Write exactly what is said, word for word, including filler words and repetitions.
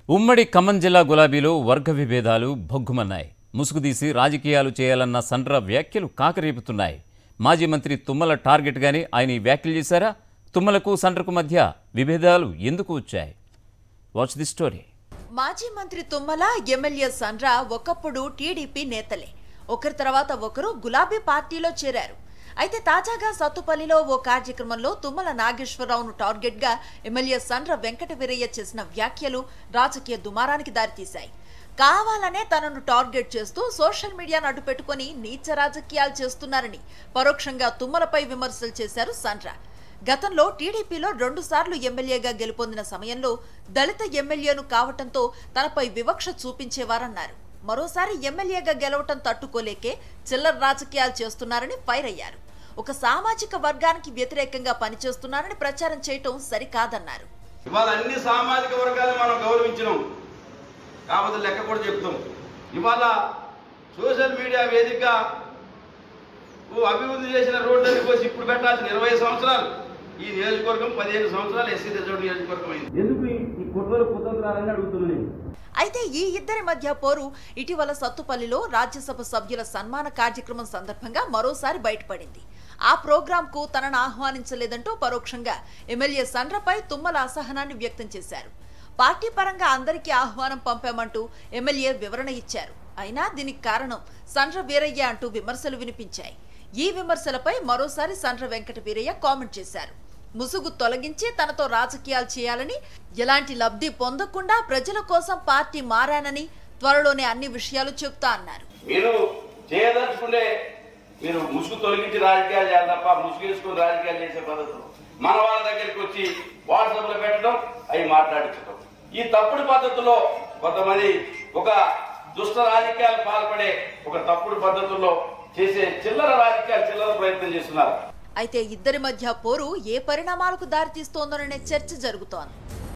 ఉమ్మడి ఖమ్మం జిల్లా గులాబీలో వర్గ విభేదాలు భగ్గుమన్నాయి. ముసుగుదీసి రాజకీయాలు చేయాలన్న సండ్ర వ్యాఖ్యలు కాకరేపుతున్నాయి. మాజీ మంత్రి తుమ్మల టార్గెట్గానే ఆయన ఈ వ్యాఖ్యలు చేశారా? తుమ్మలకు సండ్రకు మధ్య విభేదాలు ఎందుకు వచ్చాయి? Watch the story. మాజీ మంత్రి తుమ్మల, ఎమ్మెల్యే సండ్ర ఒకప్పుడు టీడీపీ నేతలే. ఒకరి తర్వాత ఒకరు గులాబీ పార్టీలో చేరారు. అయితే తాజాగా సత్తుపల్లిలో ఓ కార్యక్రమంలో తుమ్మల నాగేశ్వరరావును టార్గెట్ గా ఎమ్మెల్యే సండ్ర వెంకట వీరయ్య చేసిన వ్యాఖ్యలు రాజకీయ దుమారానికి దారితీశాయి. కావాలనే తనను టార్గెట్ చేస్తూ సోషల్ మీడియాను అడ్డు పెట్టుకుని నీచ రాజకీయాలు చేస్తున్నారని పరోక్షంగా తుమ్మలపై విమర్శలు చేశారు సండ్ర. గతంలో టీడీపీలో రెండు సార్లు ఎమ్మెల్యేగా గెలుపొందిన సమయంలో దళిత ఎమ్మెల్యేను కావటంతో తనపై వివక్ష చూపించేవారన్నారు. మరోసారి ఎమ్మెల్యేగా గెలవటం తట్టుకోలేకే చిల్లర రాజకీయాలు చేస్తున్నారని ఫైర్ అయ్యారు. ఒక సామాజిక వర్గానికి వ్యతిరేకంగా పనిచేస్తున్నారని ప్రచారం చేయటం సరికాదన్నారు. ఇవాళ అన్ని సామాజిక వర్గాలను మనం గౌరవించినాం, కాకపోతే లెక్క కూడా చెప్తాం. ఇవాళ సోషల్ మీడియా వేదికగా అభివృద్ధి చేసిన రోడ్లన్నీ కోసి ఇప్పుడు పెట్టాల్సిన ఇరవై సంవత్సరాలు ఈ నియోజకవర్గం పదిహేను సంవత్సరాలు ఎస్సీ రిజర్వ్ నియోజకవర్గం అయింది. ఎందుకు ఈ కుట్రలు కుతంత్రాలని అడుగుతున్నాయి. అయితే ఈ ఇద్దరి మధ్య పోరు ఇటీవల సత్తుపల్లిలో రాజ్యసభ సభ్యుల సన్మాన కార్యక్రమం సందర్భంగా మరోసారి బయటపడింది. ఆ ప్రోగ్రాంకు తనను ఆహ్వానించలేదంటూ పరోక్షంగా ఎమ్మెల్యే సండ్రపై తుమ్మల అసహనాన్ని వ్యక్తం చేశారు. పార్టీ పరంగా అందరికీ ఆహ్వానం పంపామంటూ ఎమ్మెల్యే వివరణ ఇచ్చారు. అయినా దీనికి కారణం సండ్ర వీరయ్య అంటూ విమర్శలు వినిపించాయి. ఈ విమర్శలపై మరోసారి సండ్ర వెంకట వీరయ్య కామెంట్ చేశారు. ముసుగు తొలగించి తనతో రాజకీయాలు చేయాలని, ఎలాంటి లబ్ధి పొందకుండా ప్రజల కోసం పార్టీ మారానని, త్వరలోనే అన్ని విషయాలు చెప్తా అన్నారు. మీరు చేయదలుచుకుంటే మీరు ముసుగు తొలగించి రాజకీయాలు చేయాలి తప్ప ముసుగు వేసుకుని రాజకీయాలు చేసే పద్ధతులు మన వాళ్ళ దగ్గరికి వచ్చి వాట్సాప్ లో పెట్టడం, అవి మాట్లాడించడం, ఈ తప్పుడు పద్ధతుల్లో కొంతమంది ఒక దుష్ట రాజకీయాలు పాల్పడే ఒక తప్పుడు పద్ధతుల్లో చేసే చిల్లర రాజకీయాలు చిల్లర ప్రయత్నం చేస్తున్నారు. అయితే ఇద్దరి మధ్య పోరు ఏ పరిణామాలకు దారితీస్తోందోననే చర్చ జరుగుతోంది.